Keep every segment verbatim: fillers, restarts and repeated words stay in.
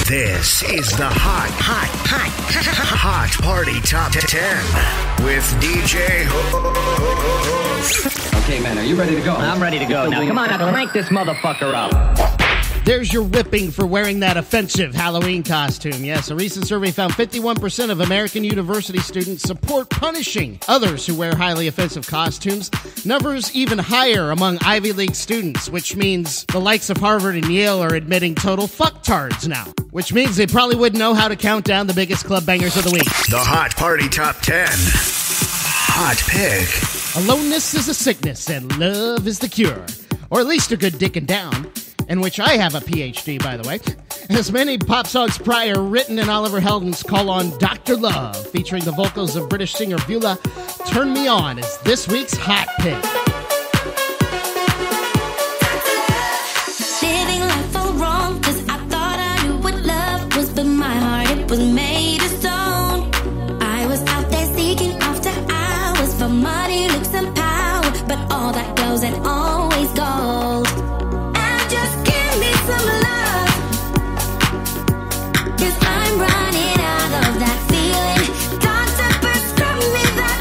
This is the Hot, Hot, Hot, Hot Party Top ten with D J Hoof. Okay, man, are you ready to go? I'm ready to go. Now, come on, now crank this motherfucker up. There's your whipping for wearing that offensive Halloween costume. Yes, a recent survey found fifty-one percent of American university students support punishing others who wear highly offensive costumes. Numbers even higher among Ivy League students, which means the likes of Harvard and Yale are admitting total fucktards now. Which means they probably wouldn't know how to count down the biggest club bangers of the week. The Hot Party Top ten. Hot pick. Aloneness is a sickness and love is the cure. Or at least a good dickin' down. In which I have a P H D, by the way. As many pop songs prior, Riton and Oliver Heldens call on Doctor Love, featuring the vocals of British singer Beulah. Turn Me On is this week's Hot Pick. Living life all wrong, cause I thought I knew what love was, but my heart, it was made of stone. I was out there seeking after hours for money, looks, and power, but all that goes and always gold. Just give me some love, cause I'm running out of that feeling. Doctor, prescribe me that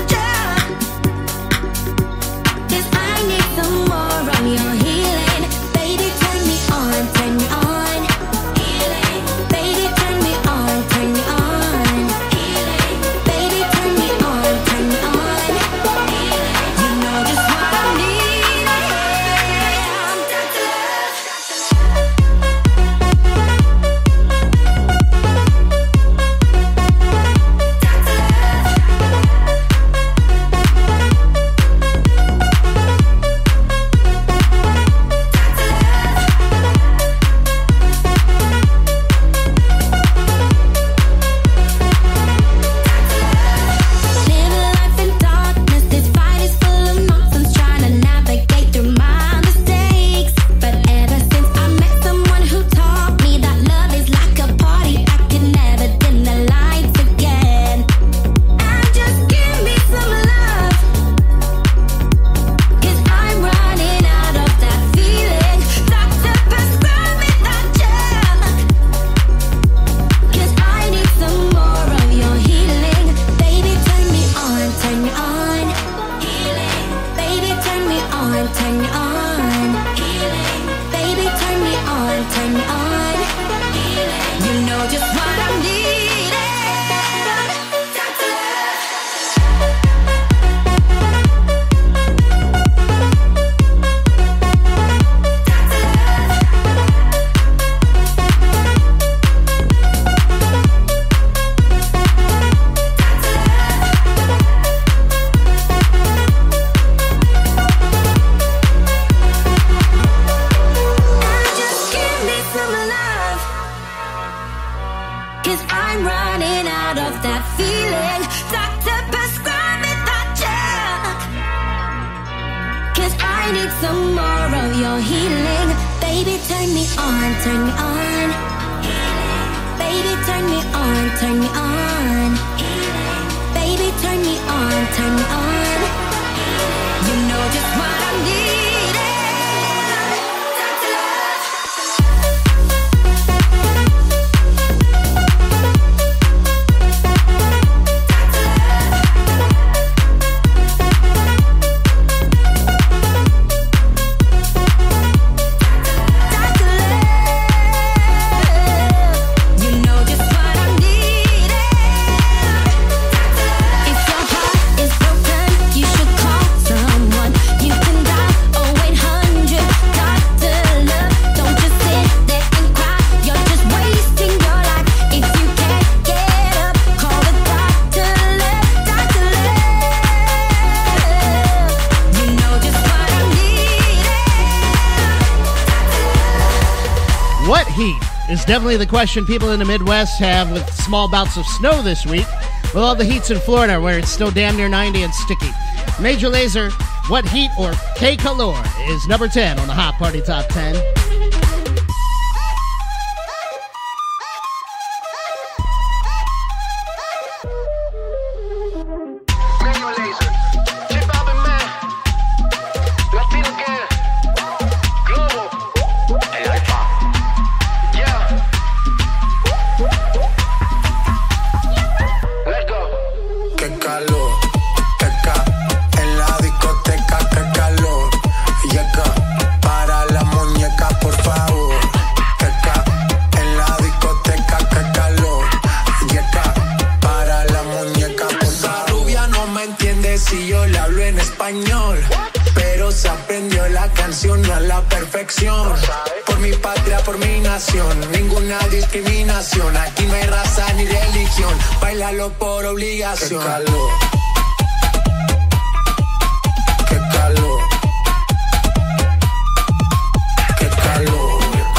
drug, cause I need some more of your healing. Baby, turn me on, turn me on. Healing. Baby, turn me on, turn me on. Healing. Baby, turn me on, turn me on. Healing. You know just what I need. I'm Doctor Love. What heat is definitely the question people in the Midwest have with small bouts of snow this week. With all the heats in Florida where it's still damn near ninety and sticky. Major Lazer, What Heat or K Calor is number ten on the Hot Party Top ten. la perfección. Por mi patria, por mi nación, ninguna discriminación. Aquí no hay raza ni religión, bailalo por obligación. Qué calor, qué calor, qué calor.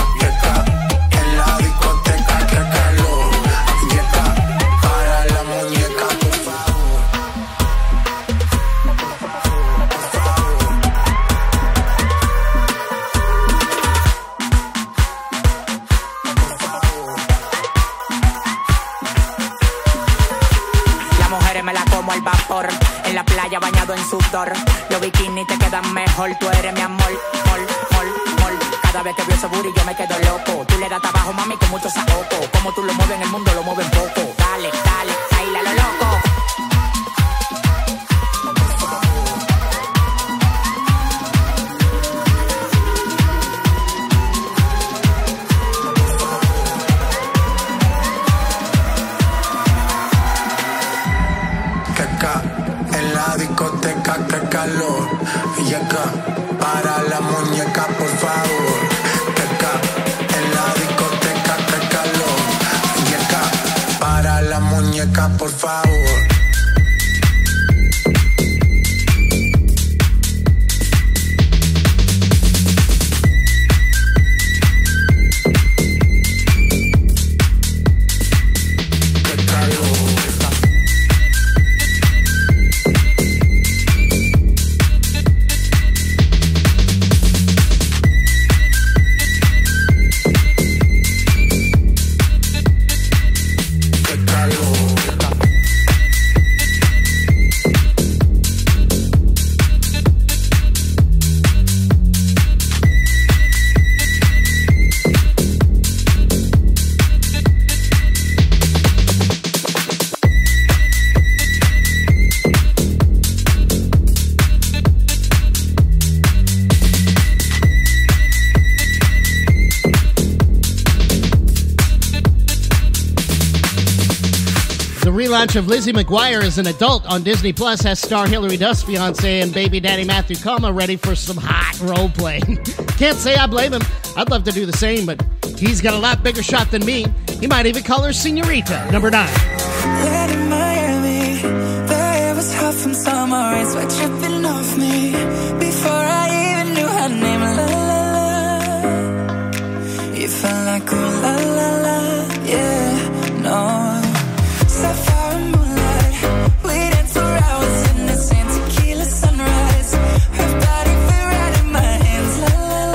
En la playa bañado en sudor, los bikinis te quedan mejor. Tú eres mi amor, mol, mol, mol. Cada vez que veo ese booty yo me quedo loco. Tú le das trabajo, mami, con mucho saoco. Como tú lo mueves en el mundo, lo mueven poco. Dale, dale, baila lo loco. En la discoteca, qué calor. Y acá, para la muñeca, por favor. Que acá, en la discoteca, qué calor. Y acá, para la muñeca, por favor. Relaunch of Lizzie McGuire as an adult on Disney Plus has star Hilary Duff's fiance and baby daddy Matthew Kama ready for some hot role playing. Can't say I blame him. I'd love to do the same, but he's got a lot bigger shot than me. He might even call her Senorita. Number nine. Land in Miami, the air was hot from summer rain, sweat dripping off me. Before I even knew her name, la la la. You felt like ooh la la la, yeah, no. Sapphire moonlight, we danced for hours in the sand, tequila sunrise. Her body fit right in my hands, la la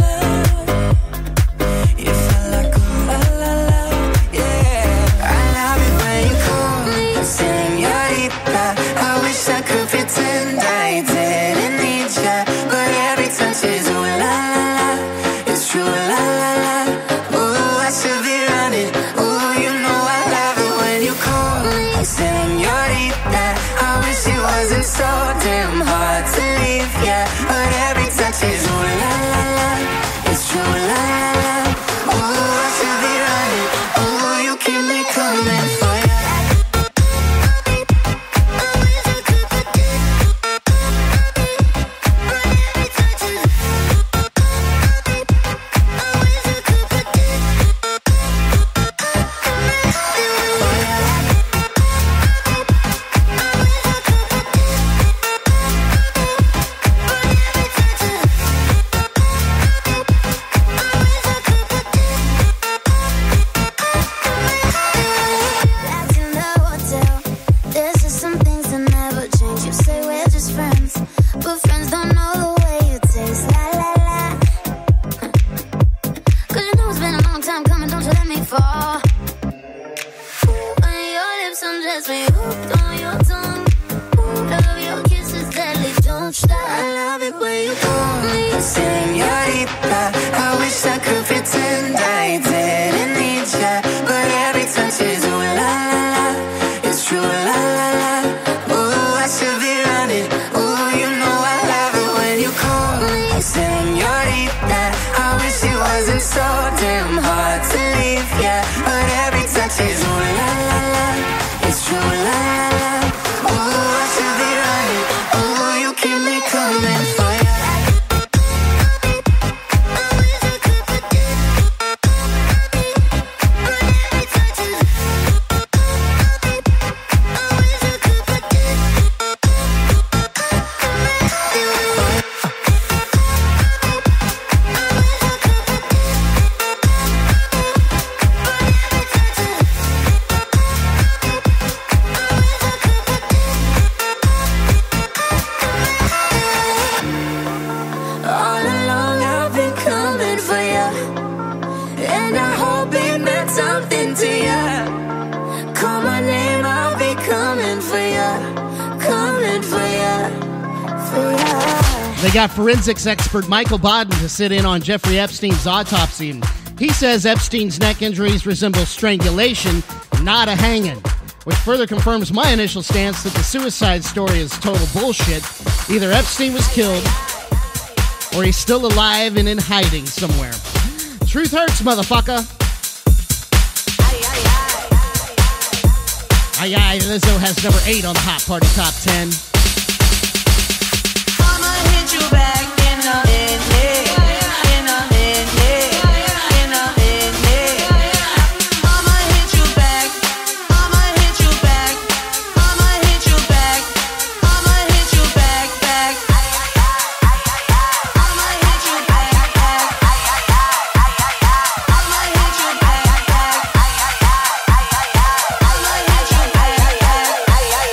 la. You felt like ooh la la la, yeah. I love it when you call me señorita. I wish I could pretend I didn't need ya, but every touch is ooh la la la. It's true, la la la. Ooh, I should be running. Ooh, you know I love it when you call me señorita. I wish it wasn't so damn hard to leave, yeah, but every touch is ooh la la la. It's true, la la la. Ooh, I should be running. Ooh, you keep me coming for ya. to ya. Call my name, I'll be coming for ya. Coming for ya. For ya. They got forensics expert Michael Bodden to sit in on Jeffrey Epstein's autopsy. He says Epstein's neck injuries resemble strangulation, not a hanging, which further confirms my initial stance that the suicide story is total bullshit. Either Epstein was killed, or he's still alive and in hiding somewhere. Truth hurts, motherfucker. Aye, aye, Lizzo has number eight on the Hot Party Top ten. I'ma hit you back in the in it, in the in it, in the in it. I'ma hit you back, I'ma hit you back, I'ma hit you back, I'ma hit you back, back. I'ma hit you back, back. I'ma hit you back, back. I'ma hit you back, back.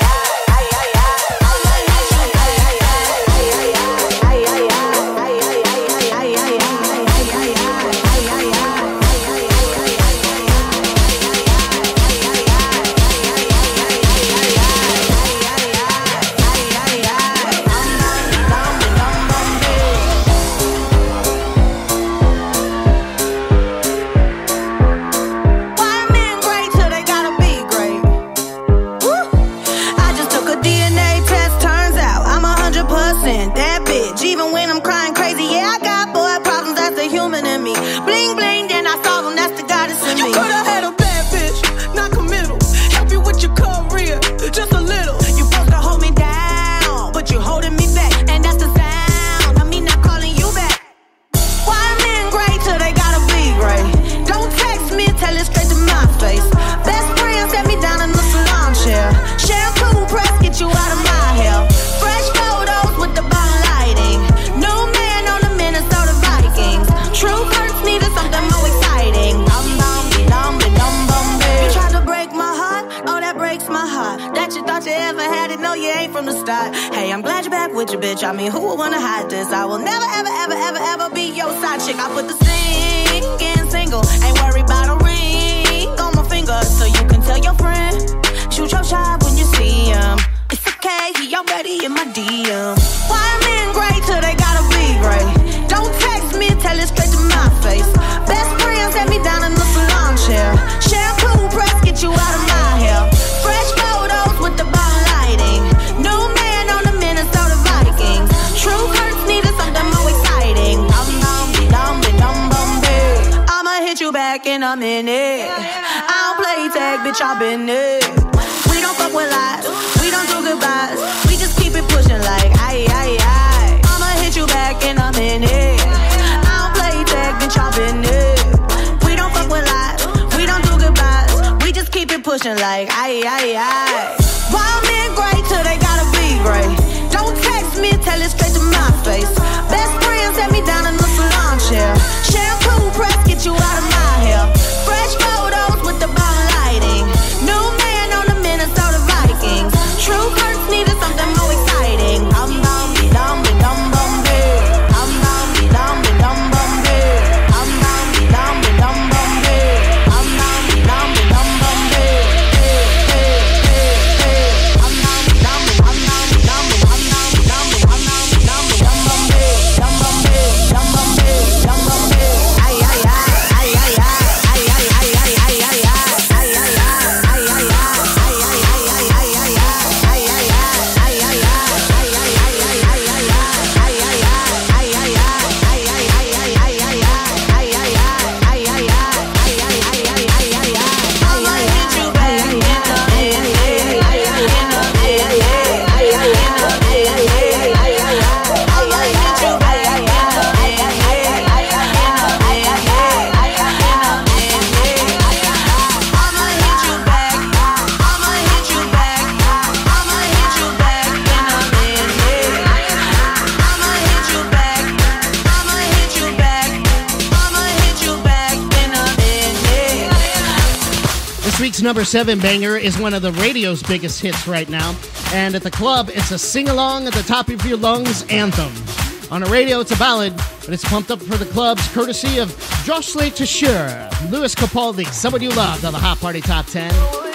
Why men great till they gotta be great? Woo! I just took a D N A test, turns out I'm a hundred percent that bitch. Even when I'm crying crazy, yeah, I got boy problems, that's the human in me. Bling bling, then I solve them, that's the goddess in me. You could've had a bad bitch, not committal. Help you with your career, just a little. You supposed to hold me down, but you holding me back, and that's the sound of me not calling you back. Why men great till they gotta be great? Don't text me, tell it straight to my face. Best friend set me down in the salon chair. Shampoo press, get you out of my hair. Fresh photos with the bomb lighting. New man on the Minnesota Vikings. True hurts needed something more exciting. Dum dum dum dum bum. You tried to break my heart, oh that breaks my heart. That you thought you ever had it, no you ain't from the start. Hey, I'm glad you're back with your bitch. I mean, who would wanna hide this? I will never ever ever ever ever be your side chick. I put the singing single, ain't worried about a ring on my finger, so you can tell your friend. Shoot your shot when you see him. It's okay, he already in my D M. Why men great till they gotta be great? Don't text me, tell it straight to my face. Best friend set me down in the salon chair. Shampoo press, get you out of my hair. Fresh photos with the bomb lighting. New man on the Minnesota Vikings. True hurts needed something more exciting. Dum dum dum dum bum big. I'ma hit you back in a minute. I don't play tag, bitch, I've been there. We don't fuck with lies, we don't do goodbyes. We just keep it pushing like aye aye aye. I'ma hit you back in a minute. I don't play tag, bitch, I've been there. We don't fuck with lies, we don't do goodbyes. We just keep it pushing like aye aye aye. Wild men great till they gotta be great. Don't text me, tell it straight to my face. Best friend set me down in the salon chair. Shampoo press, get you out of my hair. Fresh photos with the bomb lighting. New man on the Minnesota Vikings. True hurts needed something more exciting. Dum dum dum dum bum big. Dum dum dum dum bum big. Dum dum dum dum bum big. Dum dum dum dum bum big. Dum dum dum dum dum dum dum dum dum dum dum bum big. Dum bum big. Dum bum big. Dum bum big. Ay ay ay ay ay ay ay ay ay ay ay ay ay This week's number seven banger is one of the radio's biggest hits right now. And at the club, it's a sing-along at the top of your lungs anthem. On the radio, it's a ballad, but it's pumped up for the clubs courtesy of Jocelyn Tashur, Louis Capaldi, Someone You Loved on the Hot Party Top ten.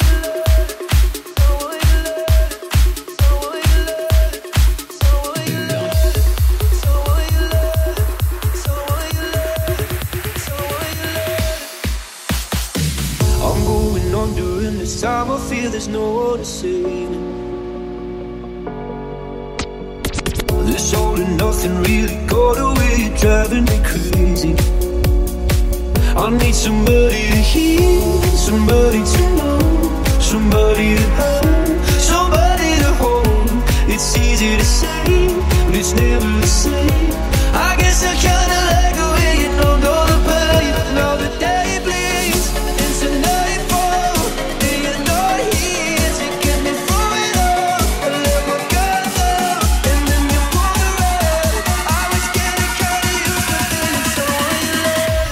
I'm going on during this time. I feel there's no one to save. This all and nothing really got away. You're driving me crazy. I need somebody to hear, somebody to know, somebody to have, somebody to hold. It's easy to say, but it's never the same. I guess I kinda like the way you know, know the pain. Now the day bleeds into nightfall, and you're not here to get me through it all. I let my guard down, and then you pulled the rug. I was getting kinda used to feeling someone you love.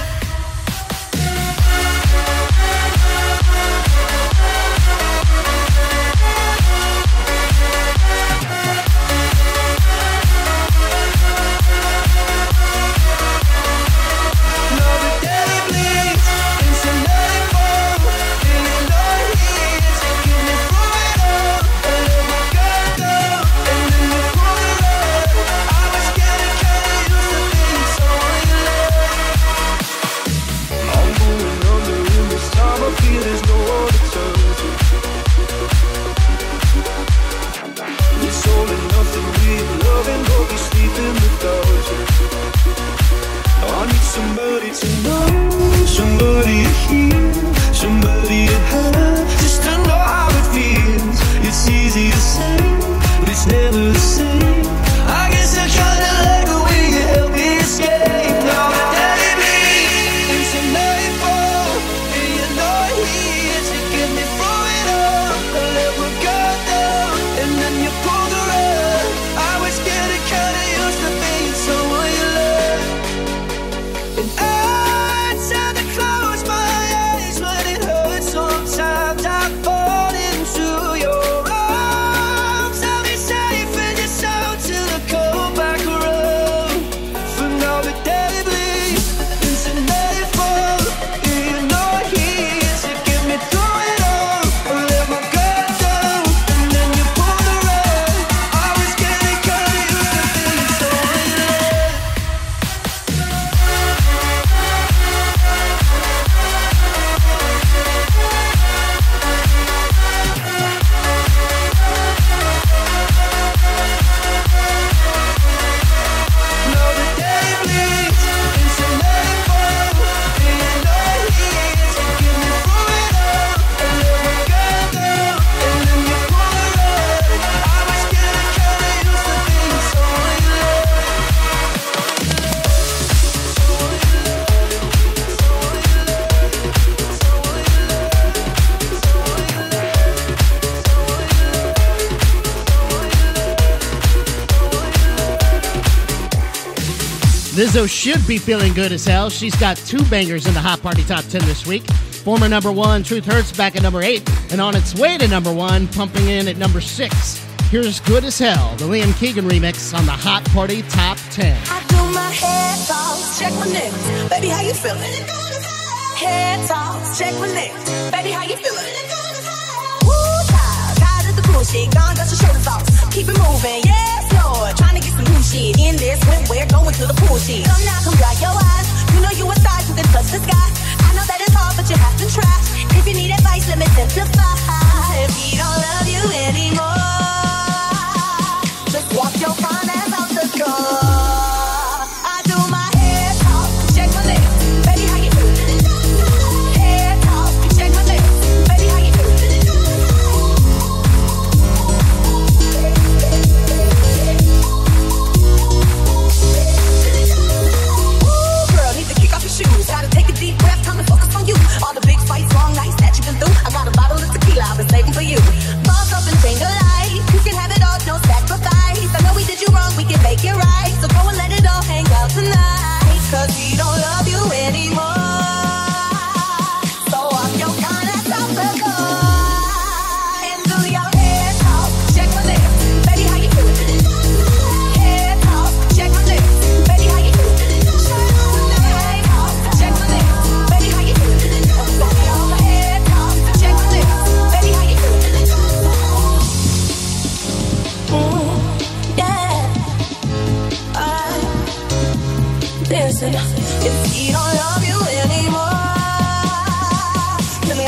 Somebody to know, somebody to hear, somebody to have, just to know how it feels. It's easy to say, but it's never the same. I guess I kinda like the way you help me escape. Now the day bleeds into nightfall, and you're not here to get me through it all. I let my guard down, and then you pulled the rug. I was getting kinda used to being someone you love. And I tend to close my eyes when it hurts. Sometimes I fall into your arms. I'll be safe in your soul till I come back around. For now the day bleeds into nightfall, and you're not here to get me through it all. I let my guard down, and then you pulled the rug. I was getting kinda used to feeling someone you love. Now the day bleeds into nightfall, and you're not here to get me through it all. I let my guard down, and then you pulled the rug. I was getting kinda used to being someone you Lizzo should be feeling good as hell. She's got two bangers in the Hot Party Top ten this week. Former number one, Truth Hurts, back at number eight, and on its way to number one, pumping in at number six. Here's Good as Hell, the Liam Keegan remix on the Hot Party Top ten. I do my head toss, check my niggas. Baby, how you feeling? Head toss, check my niggas. Baby, how you feeling? Woo, tired, tired of the bullshit. Gone, dust your shoulders off. Keep it moving, yes, Lord. Trying to get some new shit in this swimwear, going to the pool shit. Come now, come dry your eyes. You know you a star, you can touch the sky. I know that it's hard, but you have to try. If you need advice, let me simplify. If he don't love you anymore, just walk your fine ass out the door. I do my head talk, check my legs. Baby, how you feeling? Head talk, check my legs. Baby, how you feeling? Ooh, girl, need to kick off your shoes. Gotta take a deep breath, time to focus on you. All the big fights, long nights that you've been through. I got a bottle of tequila I've been saving for you. Balls up and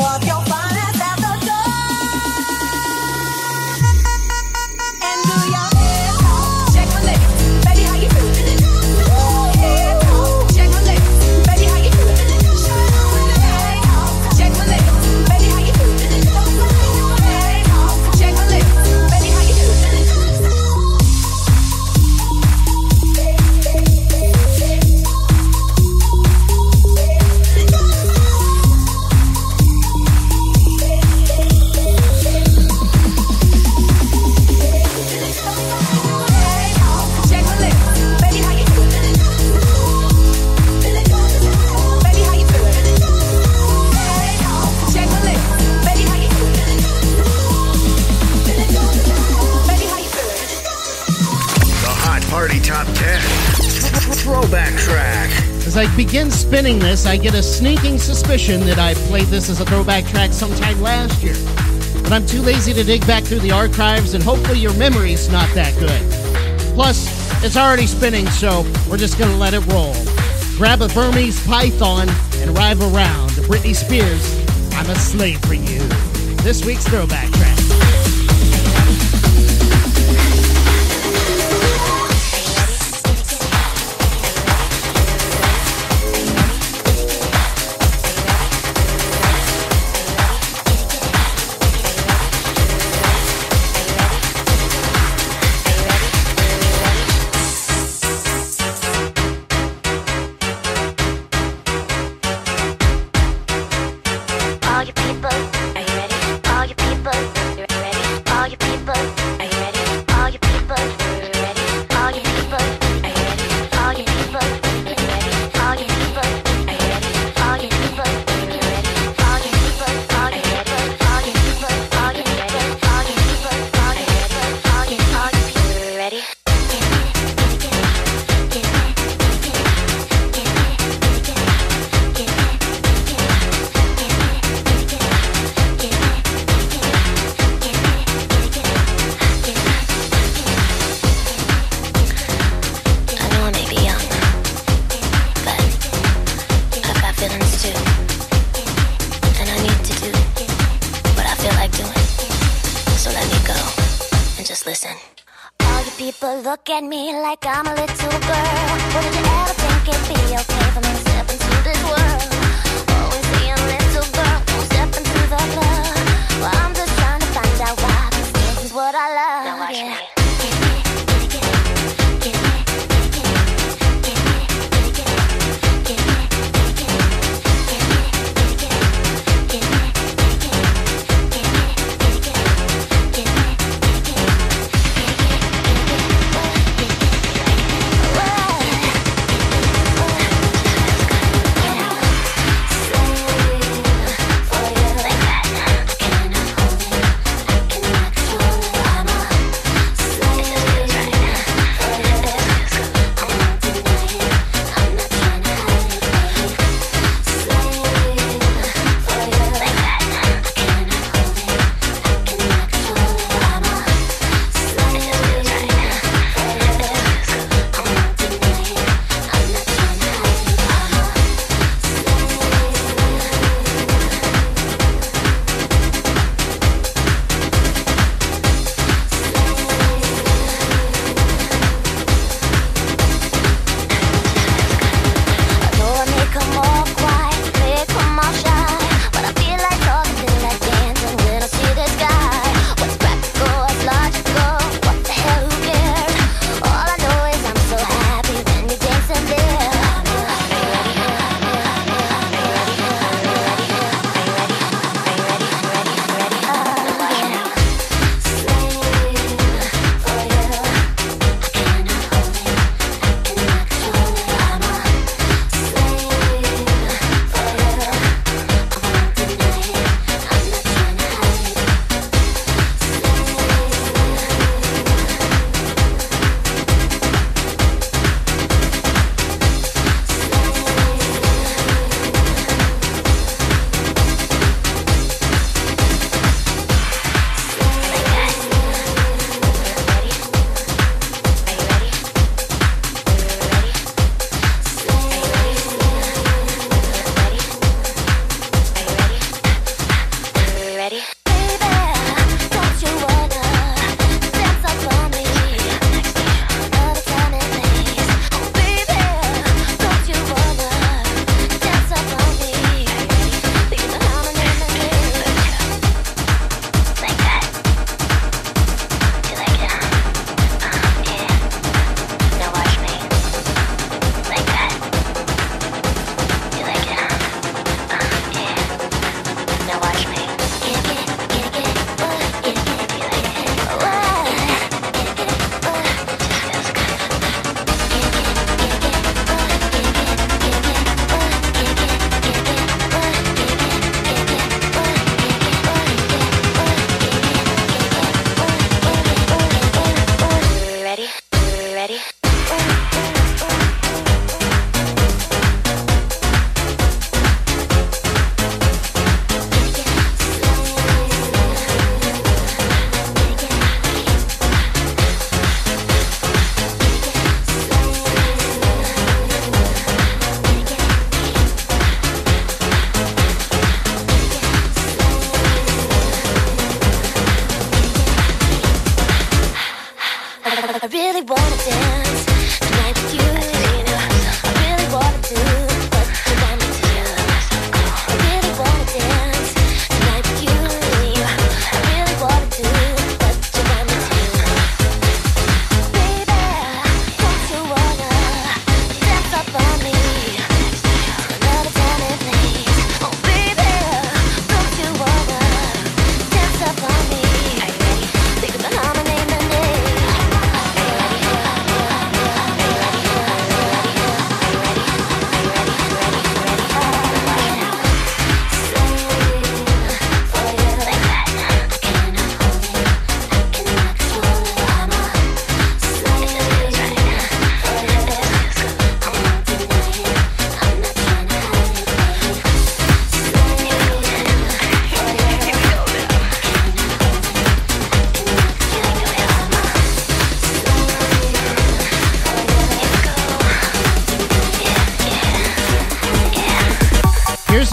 of your finest at the door. And do your head talk, check my legs, baby, how you feeling? Head talk, check my legs, baby, how you feeling? Head talk, check my legs, baby, how you feeling? Head talk, check my legs, baby, how you feeling? Party Top ten. Throwback Track. As I begin spinning this, I get a sneaking suspicion that I played this as a throwback track sometime last year. But I'm too lazy to dig back through the archives, and hopefully your memory's not that good. Plus, it's already spinning, so we're just gonna let it roll. Grab a Burmese python and ride around to Britney Spears, I'm a Slave for You. This week's throwback track. All you people, are you ready? All you people, you ready? All you people, are you ready? All you people, you ready? All you people, are you ready? All you people, you ready? All you people, are you ready? All you people, you ready? All you people, all you people, all you people, all you ready? All you people, all you people, all you all you people, ready? Listen. All you people look at me like I'm a little girl. Well, did you ever think it'd be okay for me to step into this world? Always being a little girl, won't step into the club. Well, I'm just trying to find out why, 'cause this is what I love. Now watch me.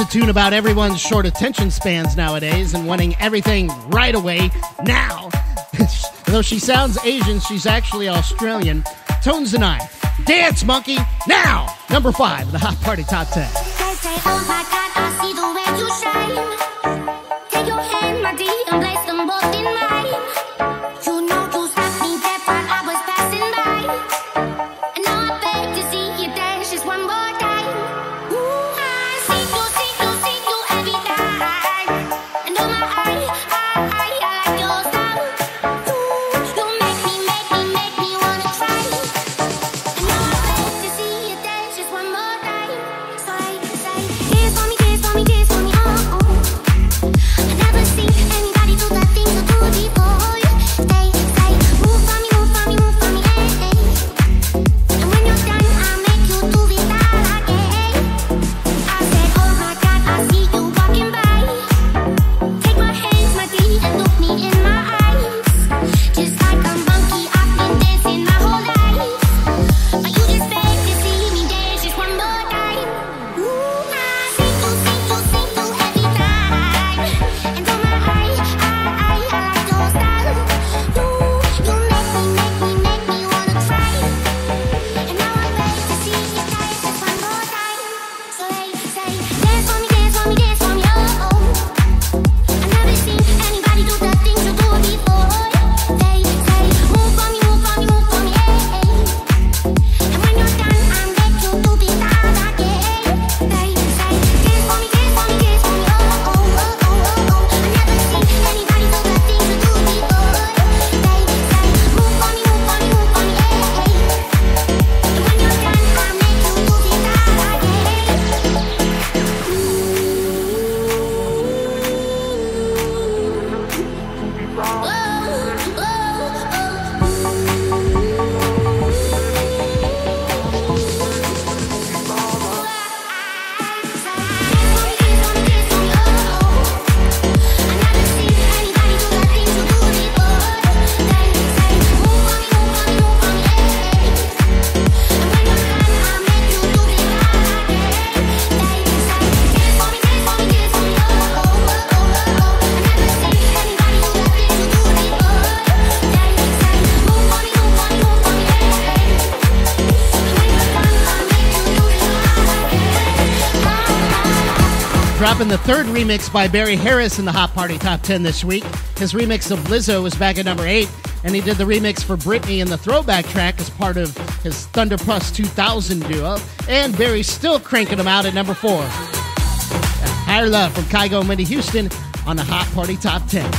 tune about everyone's short attention spans nowadays and wanting everything right away, now. Though she sounds Asian, she's actually Australian. Tones and I. Dance Monkey, now! Number five, the Hot Party Top ten. They say, oh my God, I see the way you shine. Take your hand, my dear, and place them both in mine. You know you stopped me dead while I was passing by. And now I beg to see you dance just one more time. Ooh, I see you, see you, see you every time. And oh my, I, I, I, I like your style. Ooh, you make me, make me, make me wanna try. And now I beg to see you dance just one more time. So I say, dance for me, dance for me, dance for me, oh, oh. I never seen anybody do the things you do before. They say, move for me, move for me, move for me, hey, hey. And when you're done, I'll make you do it all again. I said, oh my God, I see you walking by. Take my hands, my dear, and look me in my eyes. Just like a monkey, I've been dancing my whole life. But you just beg to see me dance just one more time. Ooh, I see you, see you, see you every time. And oh my, I, I, I, I like your style. Ooh, you make me, make me, make me wanna try. And now I beg to see you dance just one more time. So they say, dance for me, dance for me, dance for me, oh, oh. I never seen anybody do the things you do before. They say, move for me, move for me, move for me, hey, hey. And when you're done, I'll make you do it all again. They say, dance for me, dance for me, dance for me, oh, oh, oh, oh, oh, oh. I never seen anybody do the things you do before. They say, move for me, move for me, move for me, hey, hey. And when you're done, I'll make you do it all Dropping the third remix by Barry Harris in the Hot Party Top ten this week. His remix of Lizzo was back at number eight, and he did the remix for Britney in the Throwback Track as part of his Thunder Plus two thousand duo, and Barry's still cranking them out at number four. Higher Love from Kygo and Whitney Houston on the Hot Party Top ten.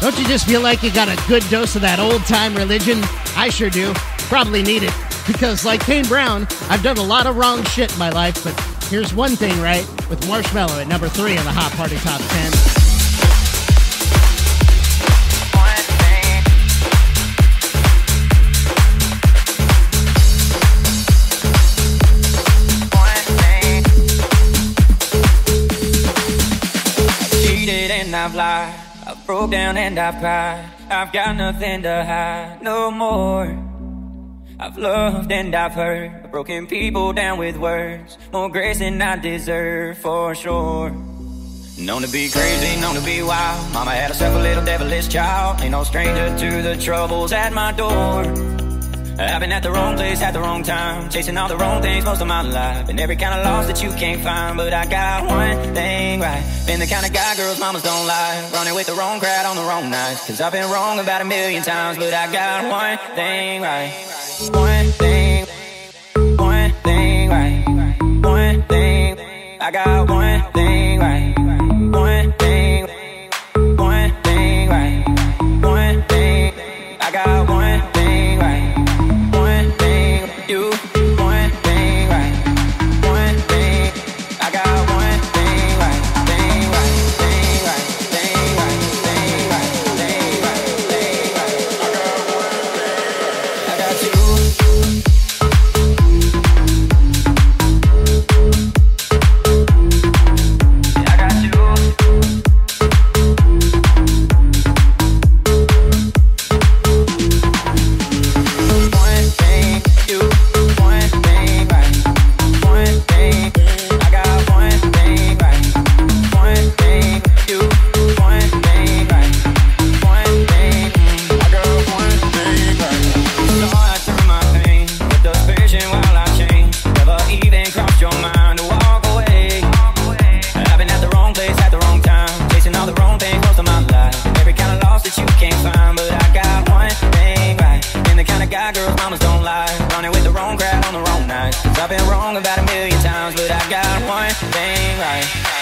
Don't you just feel like you got a good dose of that old-time religion? I sure do. Probably need it. Because like Kane Brown, I've done a lot of wrong shit in my life, but here's one thing right, with Marshmello at number three on the Hot Party Top ten. And I've lied, I've broke down and I've cried. I've got nothing to hide no more. I've loved and I've hurt, I've broken people down with words. More grace than I deserve, for sure. Known to be crazy, known to be wild. Mama had herself a little devilish child. Ain't no stranger to the troubles at my door. I've been at the wrong place at the wrong time, chasing all the wrong things most of my life, and every kind of loss that you can't find. But I got one thing right, been the kind of guy girls mamas don't like, running with the wrong crowd on the wrong nights. Cause I've been wrong about a million times, but I got one thing right. One thing, one thing right. One thing, I got one thing right. One thing, one thing right. One thing, I got one thing right. You, one thing right, one thing, I got one thing right, thing right, thing right, thing right, thing right, thing right, thing right, I got one thing, I got you. I've been wrong about a million times, but I got one thing right.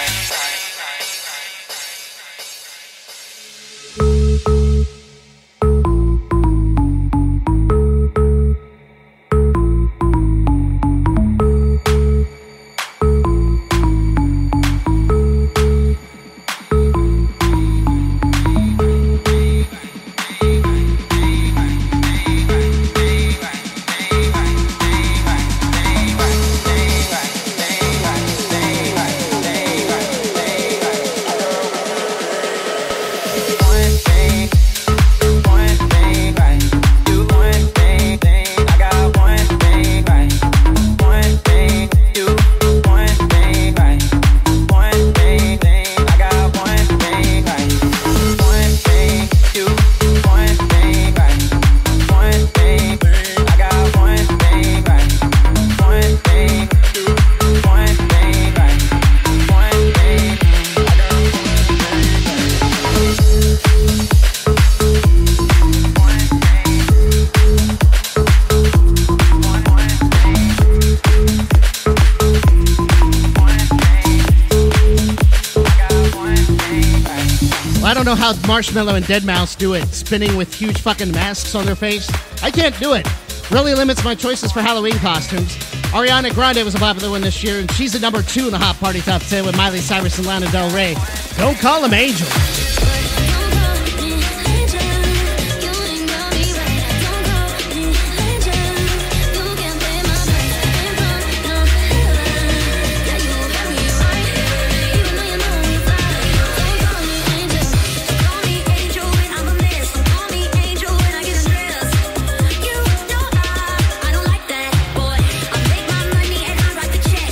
I don't know how Marshmello and deadmau five do it, spinning with huge fucking masks on their face. I can't do it. Really limits my choices for Halloween costumes. Ariana Grande was a popular one this year, and she's at number two in the Hot Party Top ten with Miley Cyrus and Lana Del Rey. Don't call them angels.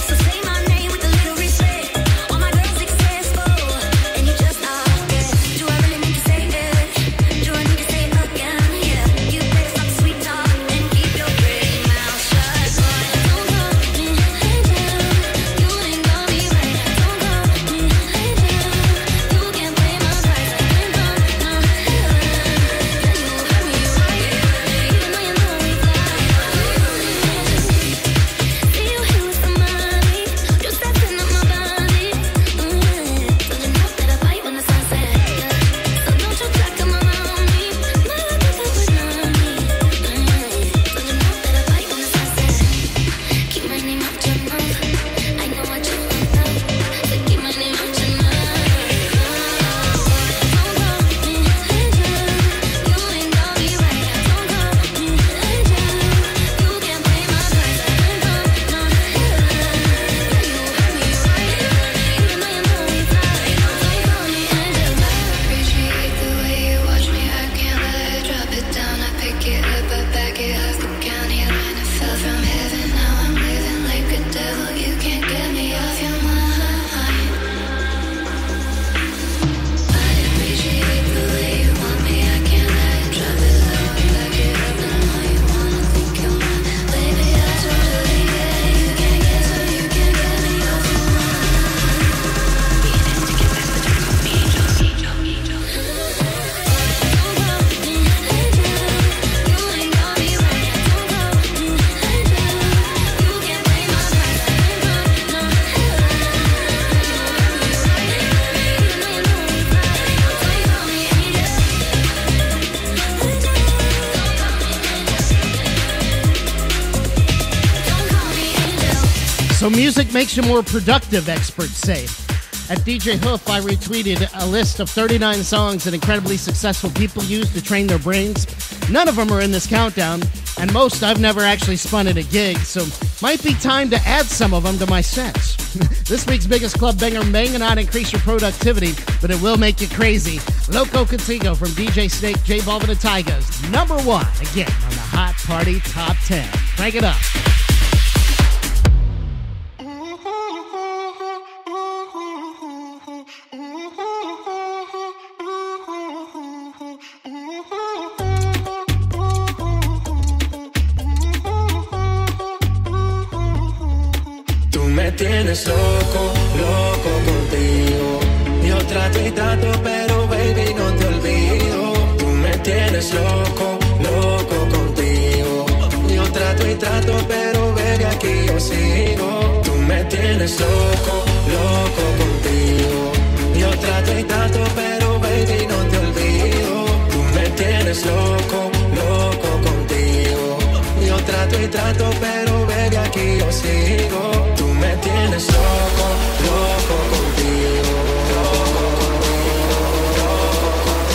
Do So music makes you more productive, experts say. At D J Hoof, I retweeted a list of thirty-nine songs that incredibly successful people use to train their brains. None of them are in this countdown, and most I've never actually spun at a gig, so might be time to add some of them to my sets. This week's biggest club banger may not increase your productivity, but it will make you crazy. Loco Contigo from D J Snake, J Balvin and Tyga's number one, again, on the Hot Party Top ten. Crank it up. Tienes loco, loco contigo. Yo trato y trato, pero baby no te olvido. Tú me tienes loco, loco contigo. Yo trato y trato, pero baby aquí yo sigo. Tú me tienes loco, loco contigo. Yo trato y trato, pero baby no te olvido. Tú me tienes loco, loco contigo. Yo trato y trato, pero baby aquí yo sigo. Me tienes loco, loco contigo, loco contigo, loco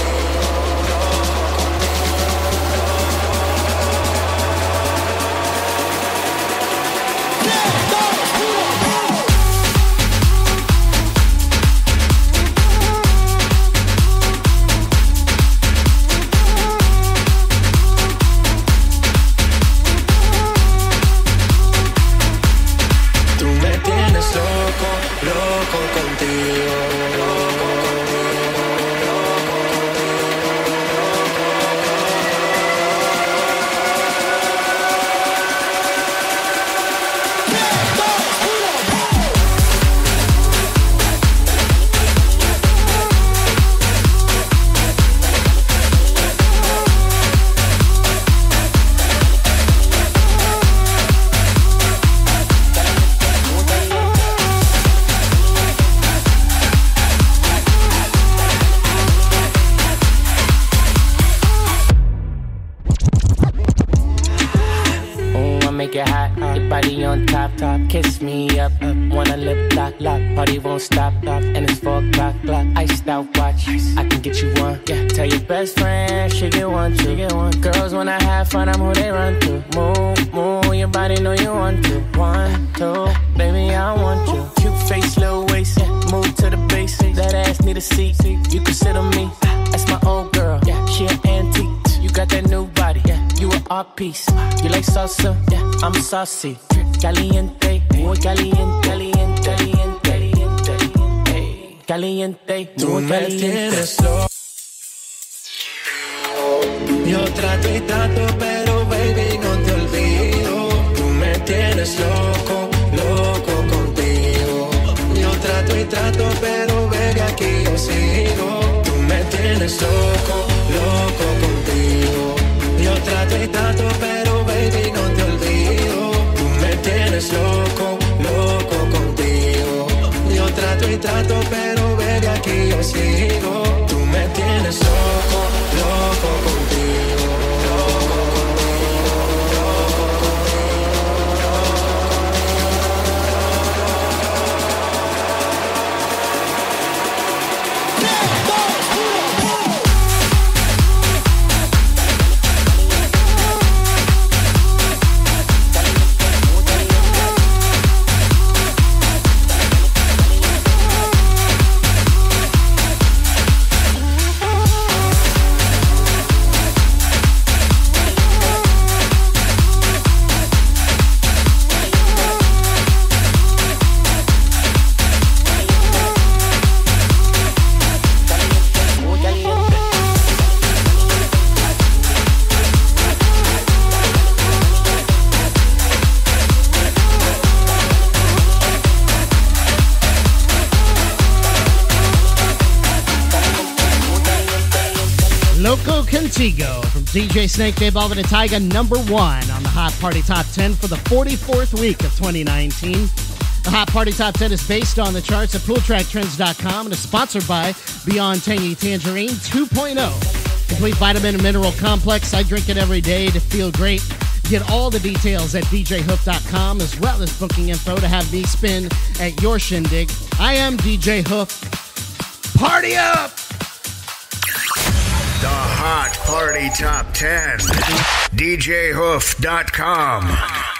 kiss me up, up, wanna lip lock, lock, party won't stop, stop, and it's four o'clock, clock, iced out watch, I can get you one, yeah, tell your best friend, she get one, she get one, girls wanna have fun, I'm who they run to, move, move, your body know you want to, one, two, baby, I want you, cute face, little waist, yeah, move to the base, that ass need a seat, you can sit on me, that's my old girl, yeah, she an antique, you got that new body, yeah, you an art piece, you like salsa, yeah, I'm saucy, caliente, muy caliente, caliente, caliente, caliente, caliente, tú me tienes loco. Yo trato y trato, pero baby no te olvido. Tú me tienes loco, loco contigo. Yo trato y trato, pero baby aquí yo sigo. Tú me tienes loco, loco contigo. Yo trato y trato, pero baby no te olvido. Tienes loco, loco contigo. Yo trato y trato, pero baby aquí yo sigo. Tú me tienes loco, loco contigo, loco contigo, loco Loco Contigo from D J Snake, J Balvin and Tyga, number one on the Hot Party Top ten for the forty-fourth week of twenty nineteen. The Hot Party Top ten is based on the charts at pool track trends dot com and is sponsored by Beyond Tangy Tangerine two point oh. Complete vitamin and mineral complex. I drink it every day to feel great. Get all the details at d j hoof dot com, as well as booking info to have me spin at your shindig. I am D J Hoof. Party up! The Hot Party Top ten. d j hoof dot com.